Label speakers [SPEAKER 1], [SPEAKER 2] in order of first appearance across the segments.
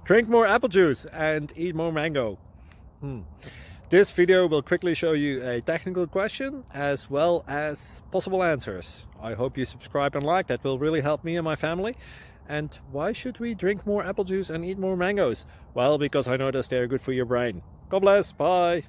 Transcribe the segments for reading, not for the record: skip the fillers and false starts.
[SPEAKER 1] Drink more apple juice and eat more mango. This video will quickly show you a technical question as well as possible answers. I hope you subscribe and like, that will really help me and my family. And why should we drink more apple juice and eat more mangoes? Well, because I noticed they're good for your brain. God bless, bye!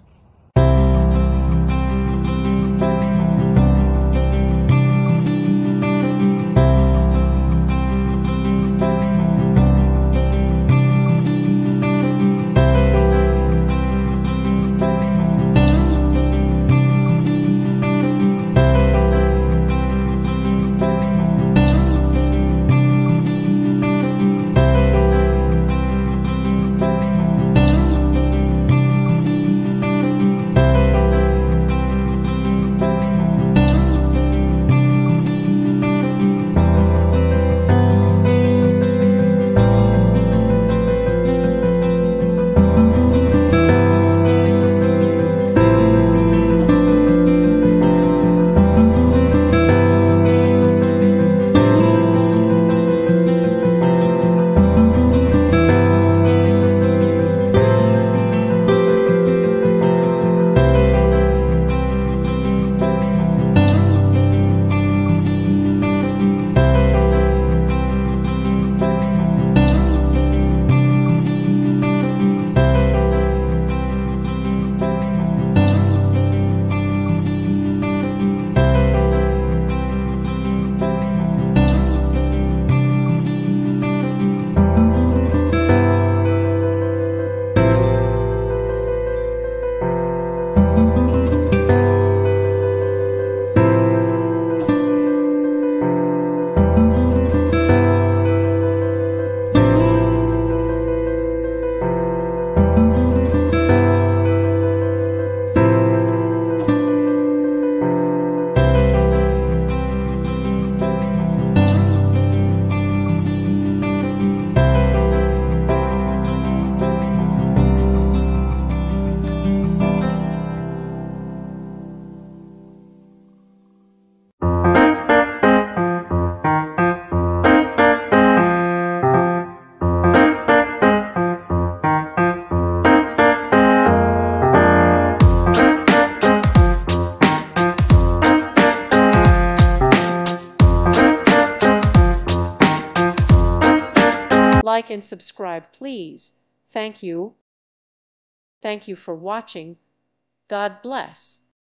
[SPEAKER 2] Like and subscribe, please. Thank you. Thank you for watching. God bless.